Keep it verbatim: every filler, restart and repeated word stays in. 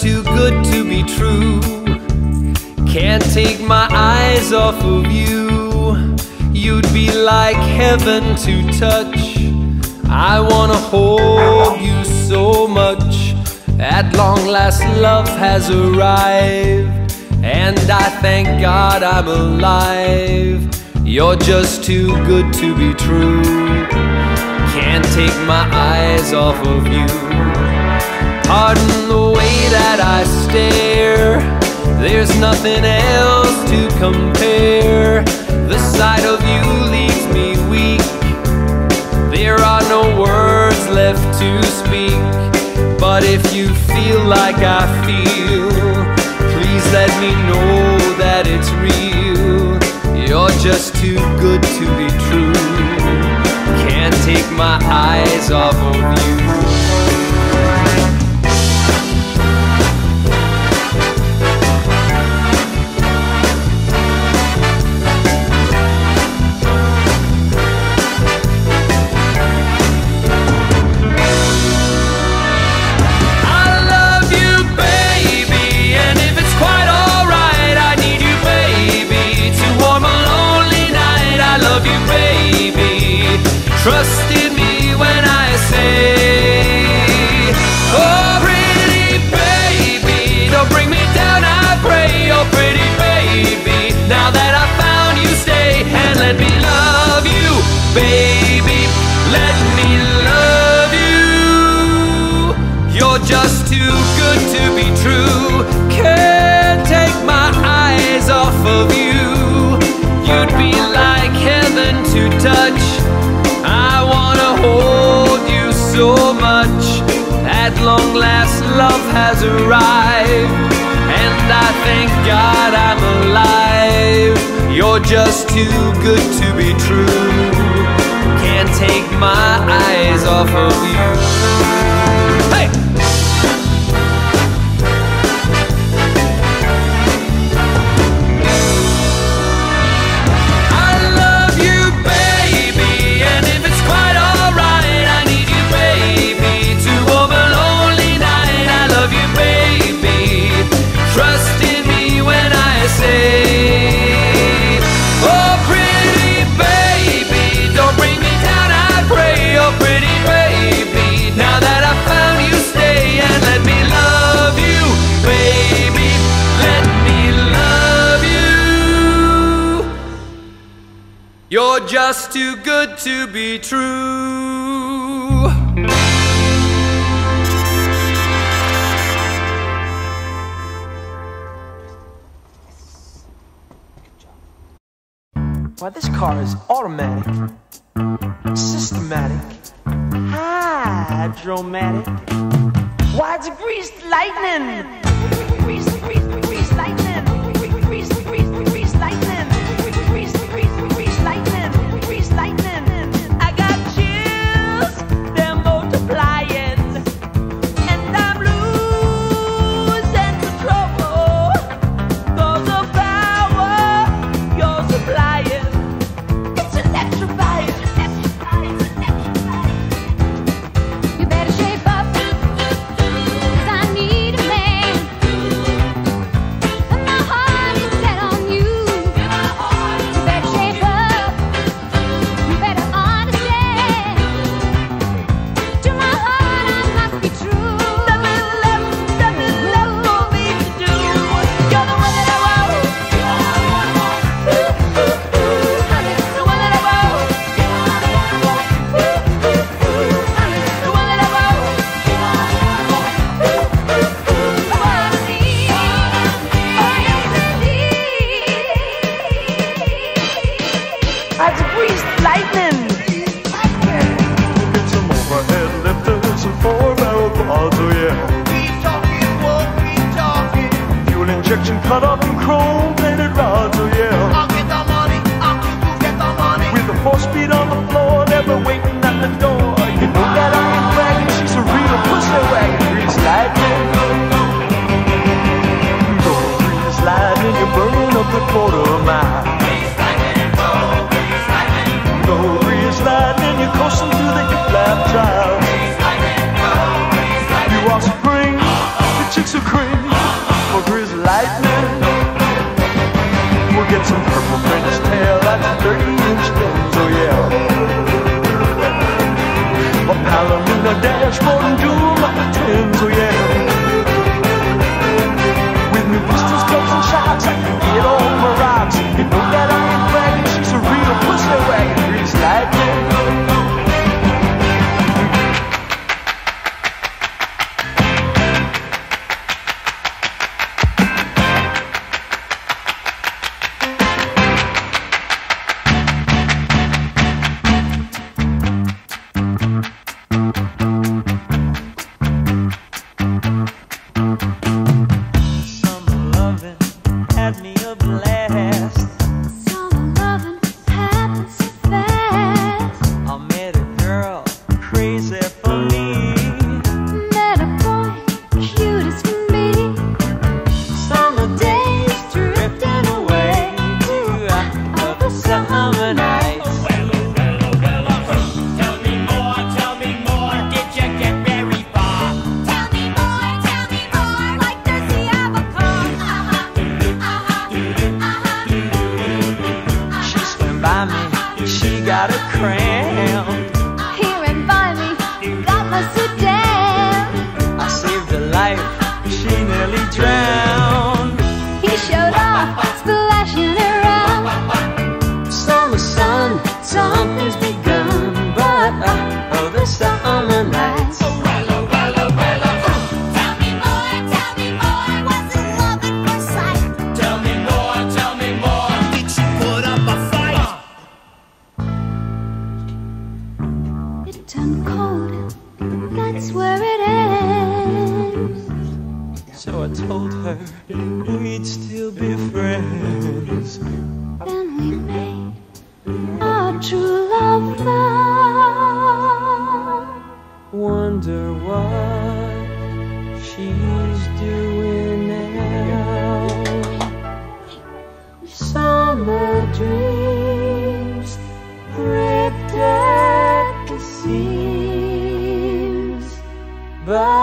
too good to be true. Can't take my eyes off of you. You'd be like heaven to touch. I wanna hold you so much. At long last love has arrived, and I thank God I'm alive. You're just too good to be true. Can't take my eyes off of you. Pardon the way that I stare, there's nothing else to compare. The sight of you leaves me weak. There are no words left to speak. But if you feel like I feel, please let me know that it's real. You're just too good to be true. Can't take my eyes off of you. Trust in me when I say, oh pretty baby, don't bring me down, I pray. Oh pretty baby, now that I found you, stay and let me love you. Baby, let me love you. You're just too good to be true. Can't take my eyes off of you. You'd be like heaven to touch. I wanna hold you so much. At long last love has arrived, and I thank God I'm alive. You're just too good to be true. Can't take my eyes off of you. Hey! You're just too good to be true. Why, this car is automatic, systematic, hydromatic. Why, it's a greased lightning. Grease, grease, grease lightning. Grease, grease, grease lightning. Grease, grease, grease lightning. Grease lightning. I got chills, they're multiplying, and I'm losing control. Cause the power you're supplying, it's electrifying. You better shape up, 'cause I need a man. And my heart is set on you. You better shape up, you better understand. To my heart I must be true. Nothing left, nothing left for me to do. You're the one that I want. Ooh, ooh, ooh, honey, the one that I want. Ooh, ooh, ooh, honey, the one that I want. Ooh, ooh, ooh, I wanna see. Oh yes indeed. That's greased lightning. Get some overhead lifters and four-barrel quads, oh yeah. Keep talking, won't keep talking. Fuel injection cut up in chrome-plated rods, oh yeah. I'll get the money, I'll keep you get the money. With a four-speed on the floor, never waiting at the door. You know that I ain't bragging, she's a real pussy wagon. Grease lightning. Go grease lightning, you're burning up the quarter mile. Go grease lightning, you're coasting through the hip-lap trial. You are spring, the chicks are cream. a crown. He ran by me, got my suit down. I saved her life, she nearly drowned. He showed off, splashing around. Summer sun, something's begun. But uh, oh, the summer nights. Tell me more, tell me more. Was it love at first sight? Tell me more, tell me more. Did she put up a fight? It turned cold, that's where it ends. So I told her we'd still be friends. Then we made our true love vow. Wonder what she's doing now. Summer dreams ripped at the seams, but